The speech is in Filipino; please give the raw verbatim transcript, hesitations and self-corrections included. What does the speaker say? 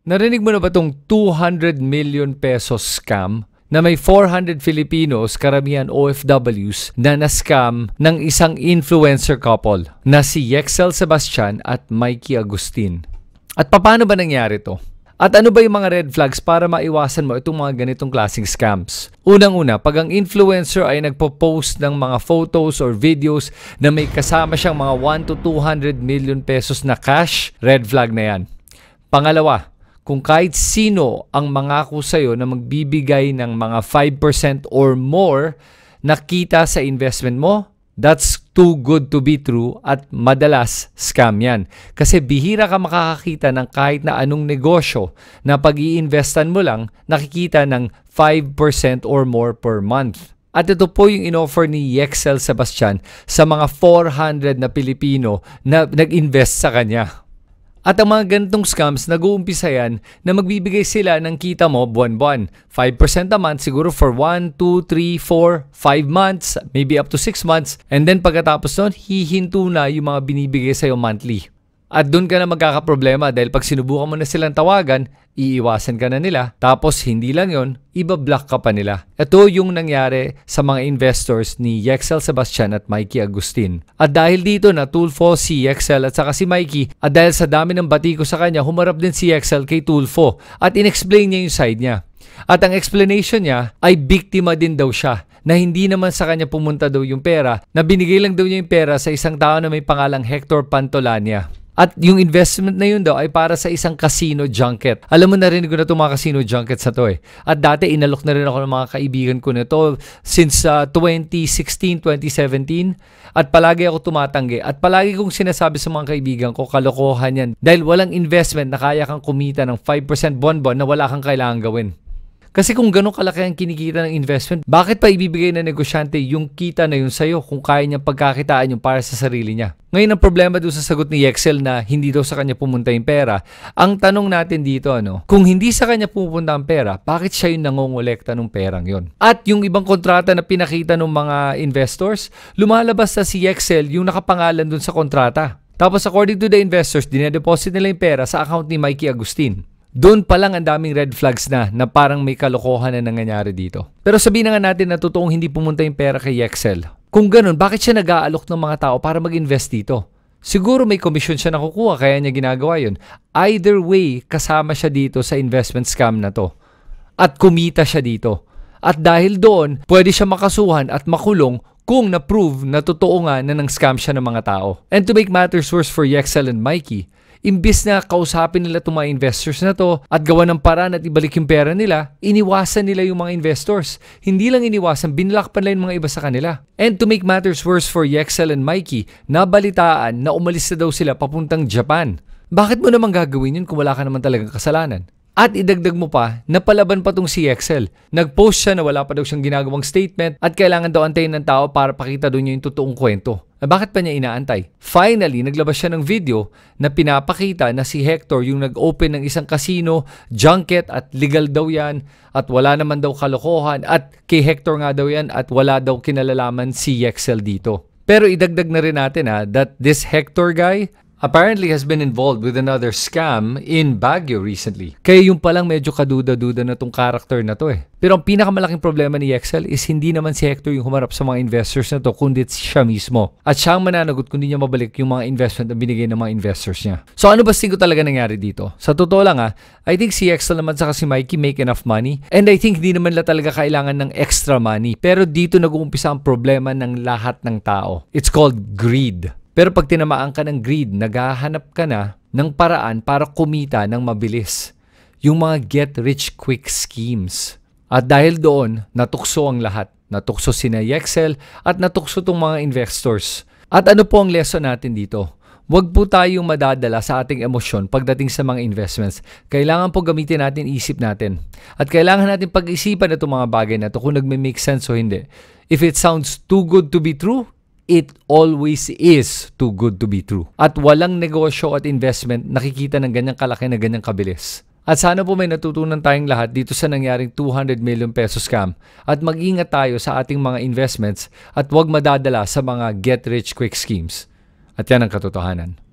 Narinig mo na ba itong two hundred million pesos scam na may four hundred Filipinos, karamihan O F Ws, na na-scam ng isang influencer couple na si Yexel Sebastian at Mikey Agustin? At paano ba nangyari to? At ano ba yung mga red flags para maiwasan mo itong mga ganitong klaseng scams? Unang-una, pag ang influencer ay nagpo-post ng mga photos or videos na may kasama siyang mga one to two hundred million pesos na cash, red flag na yan. Pangalawa, kung kahit sino ang mangako sa'yo na magbibigay ng mga five percent or more na kita sa investment mo, that's too good to be true at madalas scam yan. Kasi bihira ka makakakita ng kahit na anong negosyo na pag-i-investan mo lang nakikita ng five percent or more per month. At ito po yung in-offer ni Yexel Sebastian sa mga four hundred na Pilipino na nag-invest sa kanya. At ang mga ganitong scams, nag-uumpisa yan na magbibigay sila ng kita mo buwan-buwan. five percent a month siguro for one, two, three, four, five months, maybe up to six months. And then pagkatapos nun, hihinto na yung mga binibigay sa'yo monthly. At doon ka na magkakaproblema dahil pag sinubukan mo na silang tawagan, iiwasan ka na nila. Tapos hindi lang yon, iba-block ka pa nila. Ito yung nangyari sa mga investors ni Yexel Sebastian at Mikey Agustin. At dahil dito natulfo si Yexel at saka si Mikey, at dahil sa dami ng batiko sa kanya, humarap din si Yexel kay Tulfo at in-explain niya yung side niya. At ang explanation niya ay biktima din daw siya, na hindi naman sa kanya pumunta daw yung pera, na binigay lang daw niya yung pera sa isang tao na may pangalang Hector Pantolania. At yung investment na yun daw ay para sa isang casino junket. Alam mo, narinig ko na itong mga casino junkets na to eh. At dati inalok na rin ako ng mga kaibigan ko nito since uh, twenty sixteen, twenty seventeen. At palagi ako tumatanggi. At palagi kong sinasabi sa mga kaibigan ko, kalokohan yan. Dahil walang investment na kaya kang kumita ng five percent buwan-buwan na wala kang kailangan gawin. Kasi kung ganun kalaki ang kinikita ng investment, bakit pa ibibigay ng negosyante yung kita na yun sa'yo kung kaya niyang pagkakitaan yung para sa sarili niya? Ngayon ang problema doon sa sagot ni Yexel na hindi daw sa kanya pumunta yung pera, ang tanong natin dito, ano, kung hindi sa kanya pupunta ang pera, bakit siya yung nangongolekta ng perang yon? At yung ibang kontrata na pinakita ng mga investors, lumalabas na si Yexel yung nakapangalan doon sa kontrata. Tapos according to the investors, dinedeposit nila yung pera sa account ni Mikey Agustin. Doon pa lang ang daming red flags na na parang may kalokohan na nangyayari dito. Pero sabihin na nga natin na totoong hindi pumunta yung pera kay Yexel. Kung ganun, bakit siya nag-aalok ng mga tao para mag-invest dito? Siguro may commission siya nakukuha kaya niya ginagawa yun. Either way, kasama siya dito sa investment scam na to. At kumita siya dito. At dahil doon, pwede siya makasuhan at makulong kung na-prove na totoo nga na nang-scam siya ng mga tao. And to make matters worse for Yexel and Mikey, imbis na kausapin nila itong mga investors na to at gawa ng paraan at ibalik yung pera nila, iniwasan nila yung mga investors. Hindi lang iniwasan, binlock pa nila yung mga iba sa kanila. And to make matters worse for Yexel and Mikey, nabalitaan na umalis na daw sila papuntang Japan. Bakit mo naman gagawin yun kung wala ka naman talagang kasalanan? At idagdag mo pa, napalaban pa tong si Yexel. Nag-post siya na wala pa daw siyang ginagawang statement at kailangan daw antayin ng tao para pakita doon niya yung totoong kwento. Eh, bakit pa niya inaantay? Finally, naglabas siya ng video na pinapakita na si Hector yung nag-open ng isang casino, junket at legal daw yan at wala naman daw kalokohan at kay Hector nga daw yan at wala daw kinalalaman si Yexel dito. Pero idagdag na rin natin ha, that this Hector guy apparently has been involved with another scam in Baguio recently. Kaya yung palang medyo kaduda-duda na tong character na to eh. Pero ang pinakamalaking problema ni Yexel is hindi naman si Hector yung humarap sa mga investors na to, kundi siya mismo. At siya ang mananagot kundi niya mabalik yung mga investment na binigay ng mga investors niya. So ano ba tingin ko talaga nangyari dito? Sa totoo lang ha, I think si Yexel naman saka si Mikey make enough money. And I think hindi naman nila talaga kailangan ng extra money. Pero dito nag-uumpisa ang problema ng lahat ng tao. It's called greed. Pero pag tinamaan ka ng greed, naghahanap ka na ng paraan para kumita ng mabilis. Yung mga get-rich-quick schemes. At dahil doon, natukso ang lahat. Natukso sina Yexel at natukso tong mga investors. At ano po ang lesson natin dito? Huwag po tayong madadala sa ating emosyon pagdating sa mga investments. Kailangan po gamitin natin isip natin. At kailangan natin pag-isipan na itong mga bagay na ito kung nagme-make sense o hindi. If it sounds too good to be true, it always is too good to be true. At walang negosyo at investment nakikita ng ganyang kalaki na ganyang kabilis. At sana po may natutunan tayong lahat dito sa nangyaring two hundred million peso scam. At mag-ingat tayo sa ating mga investments at huwag madadala sa mga get-rich-quick schemes. At yan ang katotohanan.